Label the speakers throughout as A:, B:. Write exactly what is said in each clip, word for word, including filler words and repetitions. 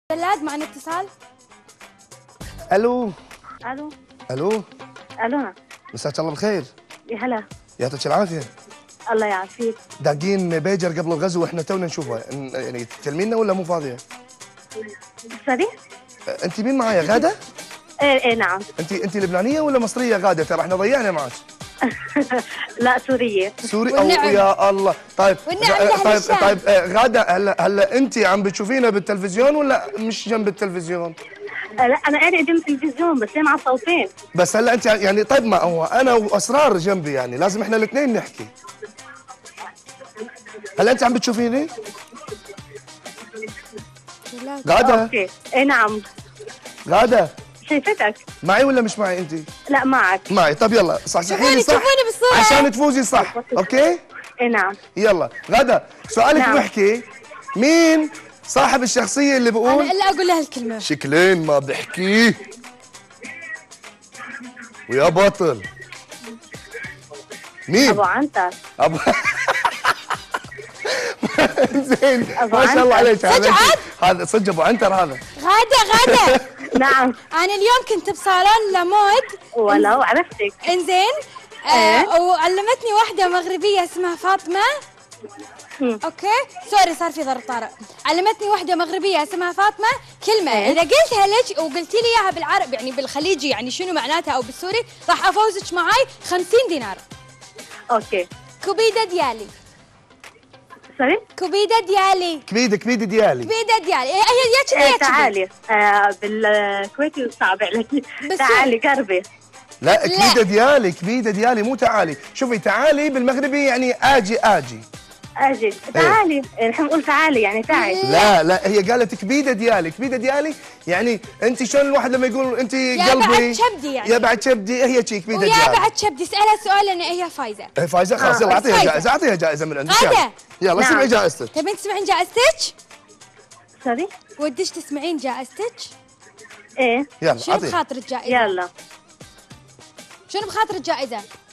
A: جلاد معنا اتصال.
B: الو
C: الو
B: الو
C: الو
B: مساك الله بالخير.
C: يا هلا.
B: يعطيك العافيه.
C: الله يعافيك.
B: داقين بيجر قبل الغزو واحنا تونا نشوفها، يعني تكلمينا ولا مو فاضيه؟
C: سوري؟
B: انت مين معايا؟ غاده؟
C: ايه ايه نعم.
B: انت انت لبنانيه ولا مصريه غاده؟ ترى احنا ضيعنا معك.
C: لا سوريه.
B: سوري او يا الله. طيب طيب طيب غاده، هلا هلا انت عم بتشوفينا بالتلفزيون ولا مش جنب التلفزيون؟
C: لا انا قاعده قدام التلفزيون بس سامعه صوتين.
B: بس هلا انت يعني طيب، ما هو انا واسرار جنبي، يعني لازم احنا الاثنين نحكي. هلا انت عم بتشوفيني؟ غاده؟
C: اوكي ايه نعم.
B: غاده
C: شايفتك.
B: معي ولا مش معي انت؟
C: لا معك.
B: معي. طب يلا صحصحيني صح
A: شوفوني بالصورة
B: عشان تفوزي صح. اوكي؟
C: ايه نعم.
B: يلا غاده سؤالك
C: نعم.
B: بحكي مين صاحب الشخصية اللي بقول
A: انا الا اقول لها الكلمة
B: شكلين ما بحكيه ويا بطل؟ مين؟
C: ابو عنتر.
B: ابو زين
C: أبو
B: ما شاء الله
C: عنتر.
B: عليك.
A: صدق عاد؟
B: هذا صدق ابو عنتر هذا.
A: غادة غادة
C: نعم.
A: انا اليوم كنت بصالون لامود
C: ولو عرفتك.
A: انزين.
C: إيه؟
A: آه وعلمتني واحدة مغربية اسمها فاطمة.
C: مم.
A: اوكي سوري صار في ضرب طارئ. علمتني واحدة مغربية اسمها فاطمة كلمة،
C: إيه؟
A: اذا قلتها لك وقلتي لي اياها بالعربي يعني بالخليجي يعني شنو معناتها او بالسوري راح افوزك معاي خمسين دينار.
C: اوكي.
A: كوبيدة ديالي.
C: سوري؟
A: كوبيدة ديالي.
B: كبيده كبيده ديالي.
A: كبيدة ديالي. هي هي كذي
C: ايه
A: هي
C: تعالي. آه بالكويتي صعب عليك. تعالي قربي.
B: لا كبيده ديالي كبيده ديالي مو تعالي. شوفي تعالي بالمغربي يعني اجي اجي.
C: اجي تعالي. نحن نقول تعالي يعني تعي.
B: لا لا هي قالت كبيده ديالي. كبيده ديالي يعني انت شلون الواحد لما يقول انت
A: يا
B: قلبي
A: بعد شبدي يعني.
B: يا بعد شبدي هي شي كبيده
A: ويا
B: ديالي.
A: بعد شبدي اسالها سؤال لان هي فايزه.
B: هي فايزه خلاص.
A: آه،
B: يلا اعطيها
A: فايزة.
B: جائزه اعطيها جائزه من عندك.
A: غادة.
B: يلا
C: نعم.
B: سمعي جائزتك.
A: تبين تسمعين جائزتك؟
C: سوري؟
A: ودش تسمعين جائزتك؟
C: ايه.
B: يلا
A: شنو
B: اعطيها.
A: بخاطرك جائزه؟
C: يلا.
A: شنو بخاطرك جائزه؟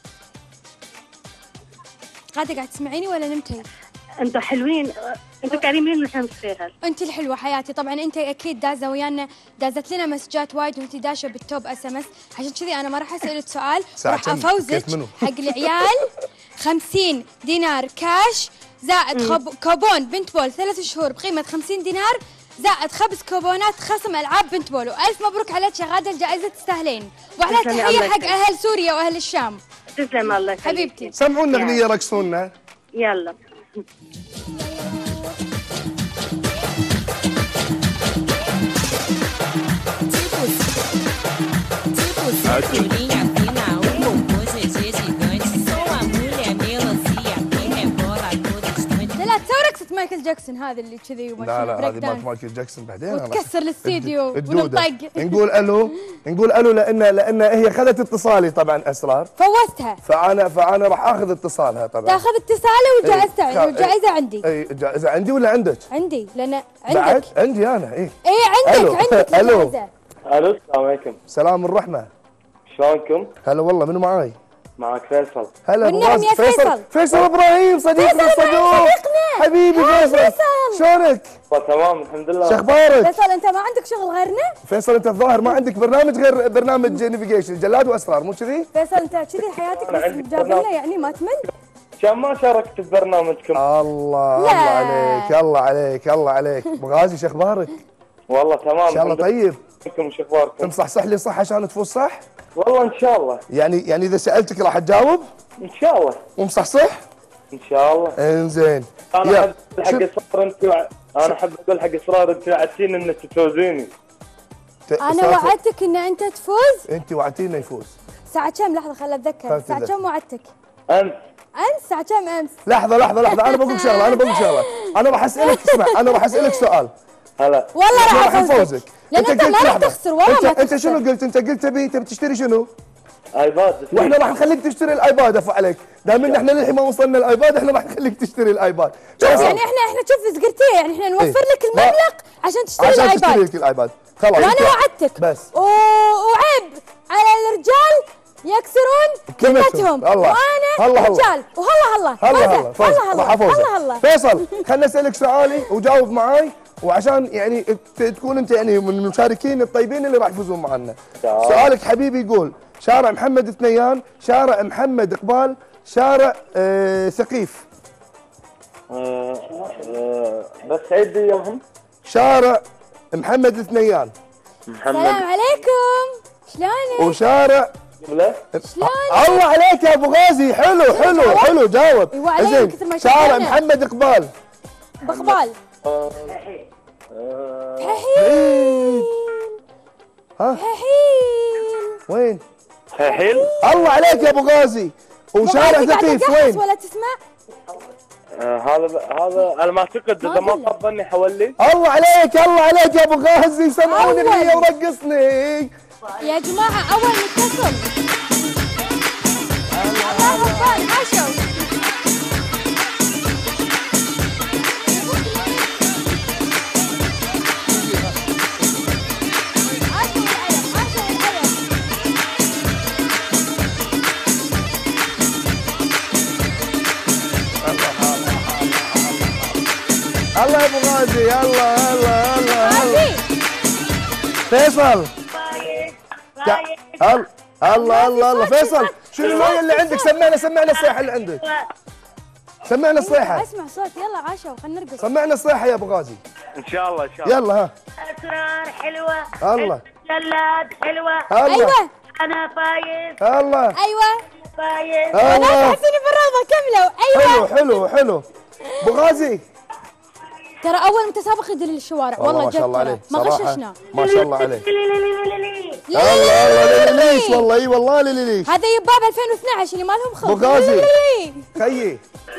A: غادة قاعد تسمعيني ولا نمتي؟
C: انتوا حلوين. انتوا كريمين ونحن نستاهل.
A: انت الحلوه حياتي. طبعا انت اكيد دازه ويانا، دازت لنا مسجات وايد وانت داشة بالتوب اس ام اس، عشان كذي انا ما راح اسالك سؤال راح
B: ساعة كم؟
A: افوزك
B: كيف منو؟
A: حق العيال خمسين دينار كاش زائد خب... كوبون بنت بول ثلاث شهور بقيمه خمسين دينار زائد خمس كوبونات خصم العاب بنت بول. والف مبروك عليك يا غاده، الجائزه تستاهلين. واحلى
C: تسلمي
A: تحيه
C: الله
A: حق
C: يخليك.
A: اهل سوريا واهل الشام.
C: تسلم الله يخليك.
A: حبيبتي.
B: سمعونا
C: يلا.
B: اغنيه رقصونا.
C: يلا.
D: Cinturinha fina, o bumbum G G gigante. Sou a mulher melancia que rebola todo instante.
A: لا لا تسوي رقصة مايكل جاكسون هذا اللي كذي وما
B: لا لا
A: بريك
B: هذه
A: دانس.
B: مالت مايكل جاكسون بعدين.
A: وتكسر الاستديو
B: الد- الدودة.
A: ونطق.
B: نقول الو نقول الو لان لان هي خذت اتصالي طبعا اسرار.
A: فوزتها.
B: فانا فانا راح اخذ اتصالها طبعا.
A: تاخذ اتصاله والجائزة
B: إيه.
A: والجائزة عندي.
B: اي الجائزه عندي ولا عندك؟
A: عندي لان
B: بعد
A: عندك.
B: عندي انا. اي
A: ايه
B: ألو.
A: عندك عندك
B: ألو.
A: الجائزة.
E: الو السلام عليكم.
B: سلام الرحمه.
E: شلونكم؟
B: هلا والله منو معاي؟
E: معك فيصل.
B: هلا أبو
A: والنعم
B: غازي.
A: يا فيصل.
B: فيصل ابراهيم صديقنا
A: فيصل إبراهيم
B: الصدوق.
A: صديقنا.
B: حبيبي
A: هاي
B: فيصل.
A: فيصل.
B: شلونك؟
E: والله تمام الحمد لله.
B: شو اخبارك؟
A: فيصل انت ما عندك شغل غيرنا؟
B: فيصل انت الظاهر ما عندك برنامج غير برنامج نافيجيشن جلاد واسرار مو كذي؟
A: فيصل انت كذي حياتك
E: أنا
A: بس
E: عندي
A: جاب
E: برنامج.
A: لنا يعني ما تمل؟
E: كان ما شاركت ببرنامجكم.
B: الله
A: لا.
B: الله عليك الله عليك الله عليك. ابو غازي شو اخبارك؟
E: والله تمام.
B: ان شاء الله طيب.
E: انتم شو اخباركم؟
B: مصحصح لي صح عشان تفوز صح؟
E: والله ان شاء الله.
B: يعني يعني اذا سالتك راح تجاوب
E: ان شاء الله.
B: ومصحصح؟
E: ان شاء الله.
B: انزين.
E: انا
B: يلا.
E: احب حق
B: شو-
E: اسرار انت وع... انا احب اقول حق اسرار انت وعدتيني انك تفوزيني.
B: ت-
A: انا
B: سالفة-
A: وعدتك ان انت تفوز.
B: انت وعدتينا يفوز.
A: ساعة كم؟ لحظة خل اتذكر،
B: خل
A: ساعة
B: تتذكر.
A: كم وعدتك؟
E: امس.
A: امس ساعة كم امس؟
B: لحظه لحظه لحظه انا بقول شغله انا بقول شغله انا راح اسالك اسمع انا راح اسالك سؤال.
E: هلا.
A: والله
B: شو
A: راح
B: راح نفوزك؟
A: لان انت
B: قلت
A: ما راح
B: لحظة.
A: تخسر والله
B: انت
A: ما
B: انت
A: تخسر.
B: شنو قلت؟ انت قلت تبي تبي تشتري شنو؟
E: ايباد.
B: واحنا راح نخليك تشتري الايباد افو عليك، دام ان احنا للحين ما وصلنا الايباد احنا راح نخليك تشتري الايباد.
A: شوف يعني احنا احنا شوف زقرتيه يعني احنا نوفر
B: إيه.
A: لك المبلغ عشان تشتري
B: عشان تشتري
A: الايباد.
B: لك الايباد خلاص.
A: وانا
B: أنت-
A: وعدتك
B: بس
A: و... وعيب على الرجال يكسرون كلمتهم
B: الله.
A: وانا
B: الله الله.
A: رجال وهلا هلا
B: هلا
A: فوزة.
B: هلا فوز.
A: هلا
B: راح
A: هلا
B: افوزك.
A: هلا هلا
B: فيصل خلنا اسالك سؤالي وجاوب معاي وعشان يعني تكون انت يعني من المشاركين الطيبين اللي راح يفوزون معنا. سؤالك حبيبي يقول شارع محمد الثنيان، شارع محمد اقبال، شارع آه ثقيف.
E: آه آه بس عيد يا محمد.
B: شارع محمد الثنيان.
E: محمد.
A: السلام عليكم، شلونك؟
B: وشارع
E: لا
A: شلونك؟
B: الله عليك يا ابو غازي، حلو حلو حلو جاوب.
A: ايوه عليك
B: زين
A: كثر ما
B: شارع
A: شكرنا.
B: محمد اقبال.
A: بقبال.
E: آه
A: ححيل.
B: ها
A: ححيل.
B: وين؟
E: حيل.
B: الله عليك يا ابو غازي. وشارع
A: بغازي قاعد
B: ثقيف
A: أجهز
B: وين؟
A: ولا تسمع؟
E: آه هذا هذا انا ما اعتقد اذا ما خاب ظني حولي.
B: الله عليك الله عليك يا ابو غازي، سمعوني
A: أول.
B: اغنيه ورقصني.
A: يا جماعة أول متصل. الله أكبر، عاشوا.
B: الله يا ابو غازي، يلا يلا يلا
A: غازي.
B: فيصل. الله الله الله الله فيصل، شنو النوع اللي عندك؟ سمعنا سمعنا الصيحه اللي عندك. سمعنا الصيحه.
A: اسمع صوت، يلا عاشوا خلينا نرقص.
B: سمعنا الصيحه يا ابو غازي.
E: ان شاء الله ان شاء الله.
B: يلا ها.
C: اسرار حلوه.
B: الله.
C: جلاد حلوه.
B: الله.
A: أيوة
C: انا فايز.
B: الله.
A: أيوة.
C: فايز.
B: الله.
A: تحسيني بالروضة كملوا. أيوة.
B: حلو حلو حلو. ابو غازي.
A: ترى أول متسابق يدري للشوارع والله
B: ما
A: جد
B: شاء الله
A: ترى.
B: عليه
A: ما
B: صراحة.
A: غششنا.
B: ما شاء الله عليه.
A: ليه؟
B: الله الله ليش والله اي والله ليش.
A: هذا يباب ألفين واثنعش اللي ما لهم خلق.
B: أبو غازي.
A: ليه؟
B: خيي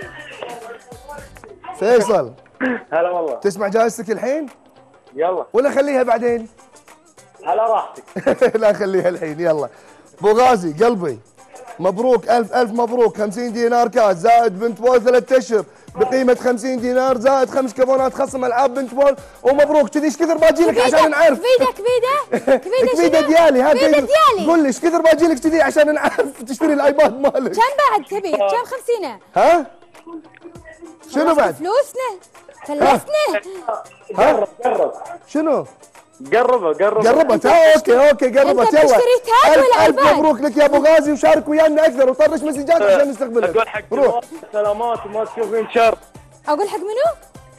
B: فيصل،
E: هلا والله.
B: تسمع جائزتك الحين
E: يلا
B: ولا خليها بعدين؟
E: على راحتك.
B: لا خليها الحين يلا. ابو غازي قلبي مبروك، الف الف مبروك. خمسين دينار كاش زائد بنت بول ثلاث اشهر بقيمه خمسين دينار زائد خمس كوبونات خصم العاب بنت بول. ومبروك. كذي ايش كثر باجي لك عشان نعرف؟
A: كبيده كبيده كبيده
B: كبيده
A: شنو؟
B: ديالي ها.
A: كبيده ديالي.
B: قول لي ايش كثر باجي لك كذي عشان نعرف تشتري الايباد مالك.
A: كم بعد تبي؟ كم خمسينه؟
B: ها؟ شنو بعد؟
A: فلوسنا فلسنا.
E: قرب قرب.
B: شنو؟
E: قربه قربه.
B: قربت ها. اوكي اوكي قربت.
A: أنت
B: يلا
A: بتشتري تاج
B: ألف
A: ولا
B: ألف
A: ايباد؟
B: مبروك لك يا ابو غازي، وشارك ويانا اكثر وطرش مسجات عشان نستقبلك.
E: اقول حق
B: روح.
E: سلامات وما تشوفين شر.
A: اقول حق منو؟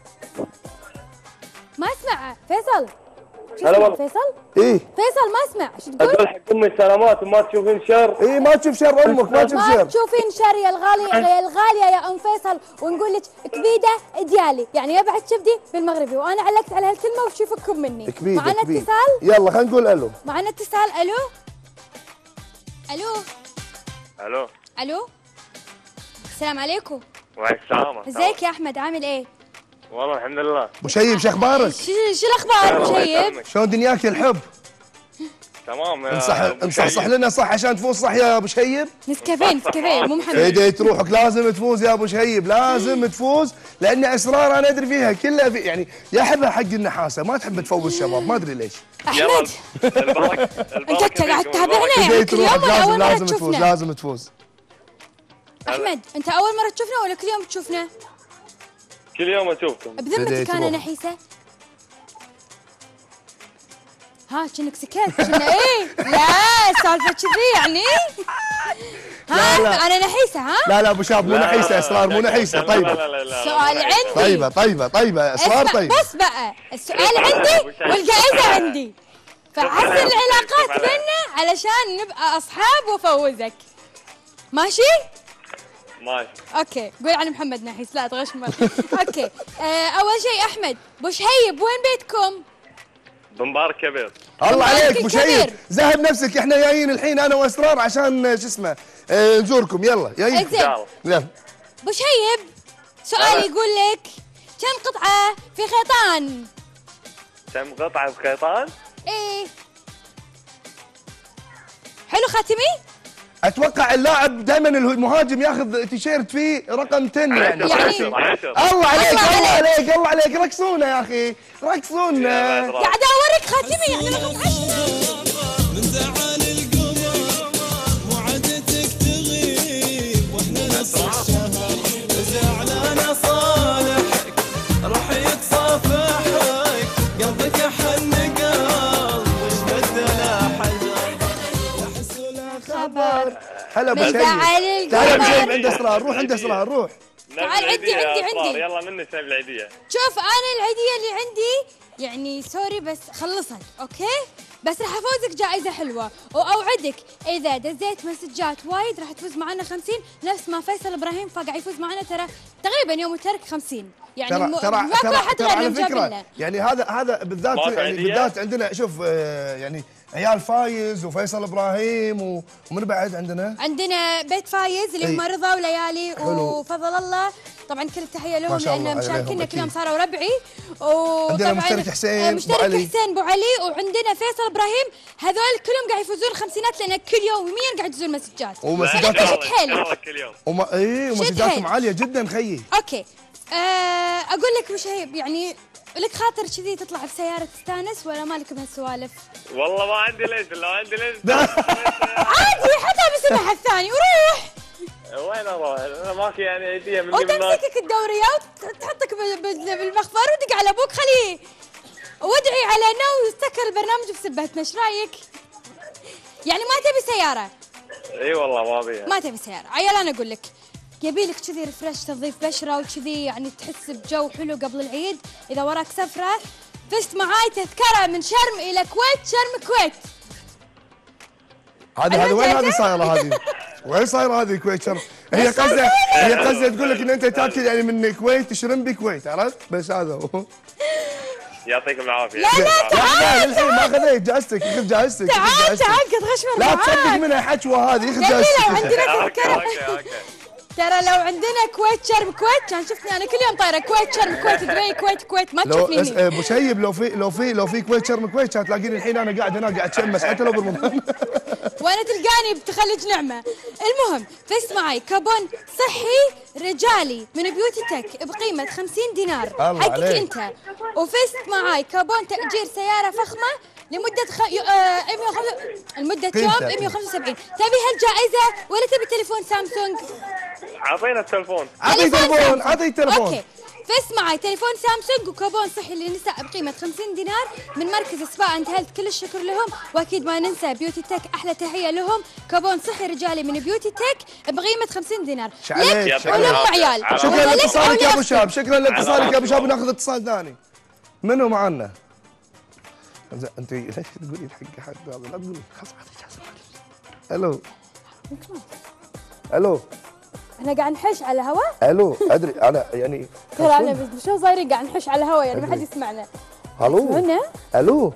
A: ما اسمع فيصل. شو
E: هلا
A: اسمه
E: والله.
A: فيصل؟
B: ايه
A: فيصل ما اسمع، شو تقول؟
E: اقول حق امي سلامات وما تشوفين شر.
B: ايه ما تشوف شر امك، ما تشوف
A: ما
B: شر.
A: تشوفين شر يا الغالية يا الغالية يا ام فيصل، ونقول لك كبيدة ديالي، يعني يا بعد شبدي بالمغربي، وانا علقت على هالكلمة وش يفكم مني.
B: كبيدة
A: معنا
B: كبيدة.
A: اتصال؟
B: يلا خلينا نقول الو.
A: معنا اتصال. الو الو
E: الو.
A: الو السلام عليكم.
E: وعليكم السلام.
A: ازيك يا احمد، عامل ايه؟
E: والله الحمد لله.
B: ابو شيب شو اخبارك؟
A: شو شو الاخبار ابو شيب؟
B: شلون دنياك يا الحب؟
E: تمام يا
B: انصح
E: أبو
B: انصح
E: شيب.
B: لنا صح عشان تفوز صح يا ابو شيب؟
A: نسكافيه نسكافيه مو محمد.
B: ايديت روحك لازم تفوز يا ابو شيب، لازم تفوز لان اسرار انا ادري فيها كلها في يعني يا احبها حق النحاسه، ما تحب تفوز الشباب ما ادري ليش.
A: احمد
E: البركة.
A: انت قاعد تتابعنا يعني
B: ايديت
A: كل يوم
B: روحك
A: ولا
B: لازم
A: اول مرة
B: لازم تفوز
A: تشوفنا؟
B: لازم تفوز.
A: احمد انت اول مرة تشوفنا ولا كل يوم تشوفنا؟
E: كل يوم اشوفكم.
A: بذمتك
B: بديت
A: انا
B: روح.
A: نحيسه؟ ها كأنك سكت كنا ايه؟ لا سالفه كذي يعني؟ ها
B: لا، لا.
A: انا نحيسه ها؟
B: لا لا ابو شاب مو نحيسه، اسرار مو نحيسه. طيبه
E: لا لا لا.
A: سؤال عندي.
B: طيبه طيبه طيبه اسرار
A: اسمع
B: طيبه.
A: بس بقى السؤال عندي والجائزه عندي، فحسن العلاقات بيننا علشان نبقى اصحاب وافوزك. ماشي؟
E: ماشي.
A: اوكي قول عن محمد نحيس لا تغشمر. اوكي آه اول شيء احمد ابو شهيب وين بيتكم؟
E: بمبارك كبير.
B: الله
A: مبارك
B: عليك ابو شيب،
A: الكبير.
B: ذهب نفسك، احنا جايين الحين انا واسرار عشان شو اسمه آه، نزوركم. يلا جايين.
A: زين
B: يلا.
A: ابو شهيب سؤال يقول لك كم قطعة في خيطان؟
E: كم قطعة بخيطان؟
A: ايه حلو خاتمي؟
B: اتوقع اللاعب دائما المهاجم ياخذ تيشيرت فيه رقم عشرة يعني.
A: يعني-
E: عشر عشر.
B: الله عليك
A: الله
B: الله
A: عليك.
B: عليك الله عليك، رقصونا يا اخي رقصونا.
E: يا بعد
A: قاعدة اوريك خاتمي يعني ما تضحكش.
F: من زعل القمر وعدتك تغيب واحنا نص الشهر زعلانه صالحك راح يتصافح
B: هلا ابو
A: من
B: شيب.
A: زعل
B: تعال ابو شيب
A: القمر.
B: عند اسرار، روح عند اسرار روح.
A: تعال عندي عندي عندي.
E: يلا مني سيب العيديه.
A: شوف انا العيديه اللي عندي يعني سوري بس خلصت اوكي، بس راح افوزك جائزه حلوه، واوعدك اذا دزيت مسجات وايد راح تفوز معنا خمسين، نفس ما فيصل ابراهيم فقع يفوز معنا ترى تقريبا يوم الترك خمسين، يعني
B: ترى
A: م-
B: ترى
A: ماكو
B: ترى
A: احد
B: ترى
A: غيرنا
B: على
A: مجاب
B: فكره
A: لنا.
B: يعني هذا هذا بالذات
E: ما في
B: يعني
E: عيدية؟
B: بالذات عندنا شوف آه، يعني عيال فايز وفيصل ابراهيم و- ومن بعد عندنا
A: عندنا بيت فايز اللي هم
B: إي.
A: رضا وليالي
B: حلو.
A: وفضل الله، طبعا كل التحيه
B: ما
A: لهم
B: شاء الله
A: لان
B: عليهم
A: مشاركينا
B: أكيد.
A: كلهم صاروا ربعي. وطبعا
B: عندنا مشترك حسين،
A: آه،
B: أبو
A: مشترك
B: علي.
A: حسين ابو علي، وعندنا فيصل ابراهيم، هذول كلهم قاعد يفوزون خمسينات لان كل يوم يوميا قاعد يدزون مسجات.
B: ومسجات
A: شد حيلك.
E: يلا كل يوم.
B: وما اي ومسجاتهم
A: حيلك.
B: عاليه جدا خيي.
A: اوكي آه اقول لك وش هي يعني لك خاطر كذي تطلع بسياره تستانس ولا مالك بهالسوالف؟
E: والله ما عندي ليش، لو عندي ليش
A: عادي حتى بسمح الثاني وروح
E: وين اروح؟ انا ماكي يعني عيديه مني من
A: وتمسكك الدوريه وتحطك ب- ب- بالمخفر ودق على ابوك خليه وادعي على انه يستكر البرنامج بسبتنا، ايش رايك؟ يعني ما تبي سياره؟
E: اي والله ما ابي.
A: ما تبي سياره، عيال انا اقول لك يبي لك كذي ريفرش تنظيف بشره وكذي يعني تحس بجو حلو قبل العيد، اذا وراك سفره فزت معاي تذكره من شرم الى كويت، شرم كويت.
B: هذه هذه وين هذه صايره هذه؟ وين صايره هذه كويت شرم؟ هي قصدها هي قصدها تقول لك ان انت تاكل يعني من الكويت تشرم بكويت، عرفت؟ بس هذا هو.
E: يعطيكم العافيه.
A: لا لا تعال
B: لا للحين ما خذيت جائزتك، خذ جائزتك. خذ
A: تعال
B: جائزتك.
A: تعال قد غشمر
B: لا
A: معاك.
B: تصدق منها حشوه هذه، خذ
A: جميلة
B: جائزتك.
A: وعندنا
E: اوكي
A: تذكره.
E: اوكي اوكي.
A: ترى لو عندنا كويت شرم كويت كان شفتني انا كل يوم طايره كويت شرم كويت دبي كويت كويت ما
B: لو
A: تشوفني
B: اس-
A: هني.
B: ابو شيب لو في لو في لو في كويت شرم كويت كانت تلاقيني الحين انا قاعد هنا قاعد اتشمس حتى لو برمضان.
A: وانا تلقاني بتخلج نعمه. المهم فزت معي كابون صحي رجالي من بيوتي تك بقيمه خمسين دينار
B: الله
A: حقك
B: عليك.
A: انت، وفزت معي كابون تاجير سياره فخمه لمده خ... ي- آه... مية وخمسة لمده يوم
B: قيمته.
A: مية وخمسة وسبعين. تبي هالجائزه ولا تبي تليفون سامسونج؟
E: اعطينا التلفون.
B: اعطي تليفون
A: سامسونج.
B: اعطي تليفون.
A: اوكي فزت معي تليفون سامسونج وكوبون صحي للنساء بقيمه خمسين دينار من مركز سبا اند هيلث، كل الشكر لهم، واكيد ما ننسى بيوتي تك احلى تحيه لهم، كوبون صحي رجالي من بيوتي تك بقيمه خمسين دينار.
B: إيش عليك؟
A: لك
B: إيش عليك؟
A: ولهم عيال
B: شكرا
A: ولا لك
B: لاتصالك
A: أو
B: يا ابو
A: لأختك.
B: شاب، شكرا لاتصالك يا ابو شاب،
E: على
B: ناخذ اتصال ثاني. منو معنا؟ زين انت ليش تقولي الحق حق هذا؟ لا تقولي خلاص اعطي اجازه. الو الو
A: احنا قاعد نحش على الهواء،
B: الو ادري انا يعني
A: ترى انا بس شو صايرين قاعد نحش على الهواء يعني ما حد يسمعنا.
B: الو
A: هنا
B: الو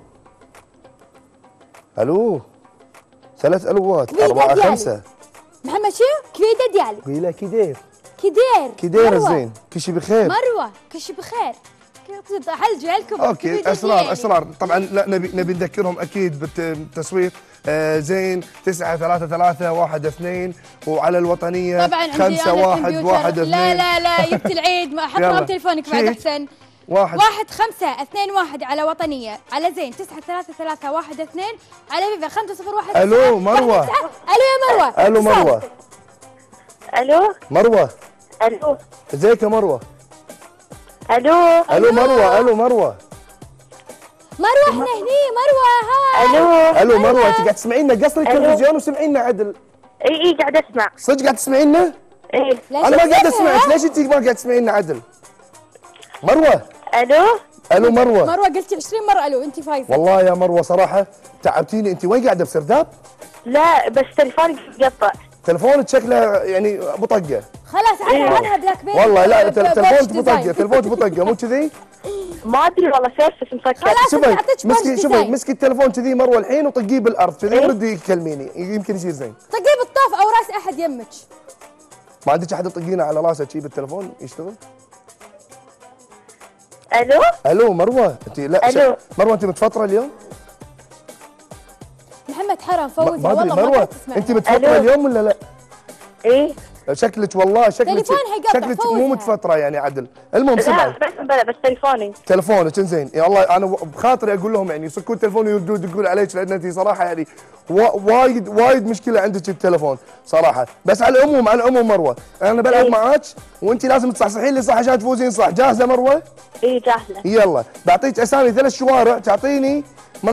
B: الو ثلاث الوات
A: كبيدة
B: أربعة
A: ديالي.
B: خمسة.
A: محمد شو؟ كبيدة ديالي
B: قيلة كدير
A: كدير
B: كدير
A: مروة.
B: زين كشي بخير.
A: مروه كشي بخير حلج عيالكم.
B: اوكي اسرار اسرار طبعا لا نبي نبي نذكرهم اكيد بالتصويت. آه زين تسعة ثلاثة ثلاثة واحد اثنين وعلى الوطنية
A: طبعا عندي
B: خمسة
A: أنا
B: واحد
A: كمبيوتر.
B: واحد اثنين.
A: لا لا لا جبت العيد ما احط
B: يلا.
A: رقم تليفونك بعد
B: شيك.
A: احسن.
B: واحد
A: واحد خمسة اثنين واحد على وطنية، على زين تسعة ثلاثة ثلاثة واحد اثنين، على فيفا خمسة صفر واحد.
B: ألو، مروة.
A: الو يا مروة.
B: الو
A: اتصال.
B: مروة
C: الو
B: مروة
C: الو
B: ازيك يا مروة؟
C: الو
B: الو مروة الو مروة
A: مروة احنا هني مروة هاي.
C: الو
B: الو مروة انت قاعد تسمعينا؟ قصر التلفزيون وسمعينا عدل.
C: اي اي قاعد اسمع.
B: صدق قاعد تسمعينا؟
C: اي
A: ليش
B: انا ما قاعد
A: تسمعها؟
B: اسمعك، ليش انت ما قاعد تسمعينا عدل؟ مروة
C: الو
B: الو مروة
A: مروة قلتي عشرين مرة الو انت فايزة.
B: والله يا مروة صراحة تعبتيني. انت وين قاعدة بسرداب؟
C: لا بس تليفوني قطع.
B: تلفونك شكله يعني ابو طقة.
A: خلاص عطها عنها بلاك بيري.
B: والله لا
A: ب-
B: تلفونك
A: بورش
B: ابو طقة،
A: ديزاين.
B: تلفونك ابو طقة مو كذي؟
C: ما ادري والله سيرفس مسكر.
A: خلاص.
B: شوفي
A: أعطيك بورش
B: مسكي شوفي
A: ديزاين.
B: مسكي التلفون كذي مروة الحين وطقيه بالارض كذي
C: إيه؟
B: وردي كلميني يمكن يصير زين.
A: طقيه بالطاف او راس احد يمك.
B: ما عندك احد تطقينه على راسه شي بالتلفون يشتغل؟
C: الو
B: الو مروة انت لا
C: ألو.
B: ش- مروة انت متفطرة اليوم؟
A: محمد حرام
B: ما
A: فوزها
B: ما ادري
A: والله ما
B: مروة
A: قاعد تسمع.
B: انت متفطرة
C: ألو.
B: اليوم ولا لا؟
C: اي
B: شكلك والله شكلك
A: تليفونها يقطع،
B: شكلك مو
A: فوزها.
B: متفطرة يعني عدل. المهم
C: لا
B: سمعي
C: بس بلا بس تليفوني.
B: تلفونك انزين يا الله انا بخاطري اقول لهم يعني يسكون تلفوني ويردون يدقون عليك لان انت صراحه يعني وا- وايد وايد مشكله عندك التلفون صراحه. بس على العموم على العموم مروه انا بلعب
C: إيه.
B: معاك وانت لازم تصحصحين لي صح عشان تفوزين صح. جاهزه مروه؟
C: اي جاهزه.
B: يلا بعطيك اسامي ثلاث شوارع تعطيني